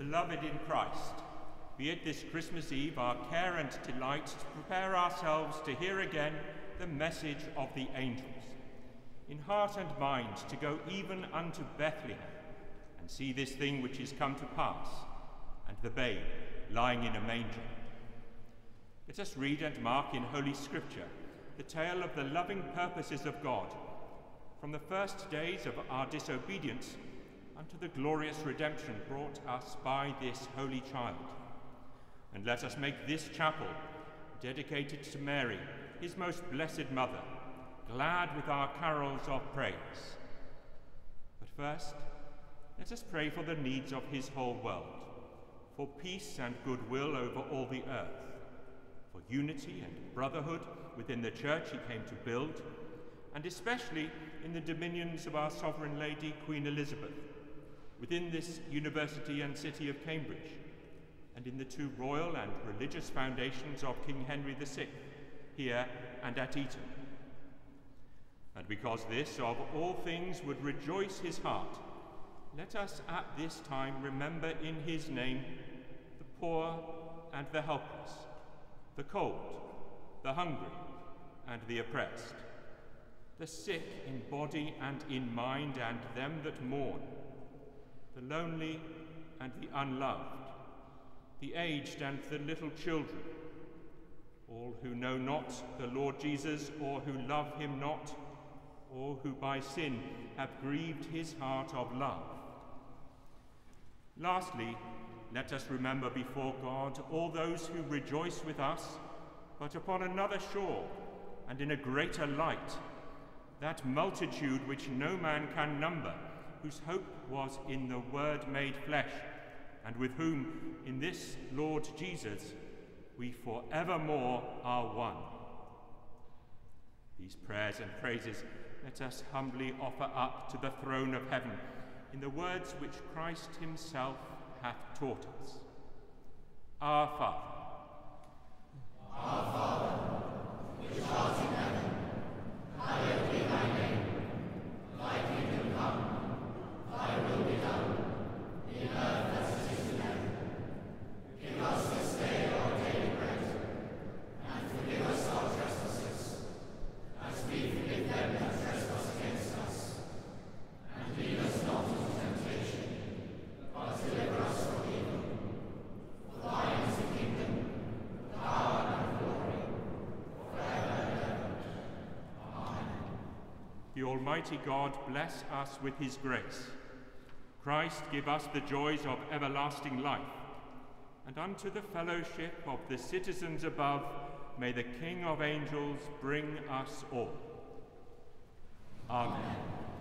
Beloved in Christ, be it this Christmas Eve our care and delight to prepare ourselves to hear again the message of the angels, in heart and mind to go even unto Bethlehem, and see this thing which is come to pass, and the babe lying in a manger. Let us read and mark in Holy Scripture the tale of the loving purposes of God, from the first days of our disobedience unto the glorious redemption brought us by this holy child. And let us make this chapel, dedicated to Mary, his most blessed mother, glad with our carols of praise. But first, let us pray for the needs of his whole world, for peace and goodwill over all the earth, for unity and brotherhood within the church he came to build, and especially in the dominions of our sovereign lady, Queen Elizabeth, within this university and city of Cambridge, and in the two royal and religious foundations of King Henry VI, here and at Eton. And because this, of all things, would rejoice his heart, let us at this time remember in his name the poor and the helpless, the cold, the hungry, and the oppressed, the sick in body and in mind, and them that mourn, the lonely and the unloved, the aged and the little children, all who know not the Lord Jesus, or who love him not, or who by sin have grieved his heart of love. Lastly, let us remember before God all those who rejoice with us, but upon another shore and in a greater light, that multitude which no man can number, whose hope was in the Word made flesh, and with whom, in this Lord Jesus, we forevermore are one. These prayers and praises let us humbly offer up to the throne of heaven in the words which Christ himself hath taught us. Our Father, our Father, which art in heaven, hallowed be thy name. Thy kingdom come, thy will be done, in earth as it is in heaven. Give us this day our daily bread, and forgive us our trespasses, as we forgive them that trespass against us. And lead us not into temptation, but deliver us from evil. For thine is the kingdom, the power, and the glory, forever and ever. Amen. the Almighty God bless us with his grace. Christ give us the joys of everlasting life, and unto the fellowship of the citizens above may the King of angels bring us all. Amen.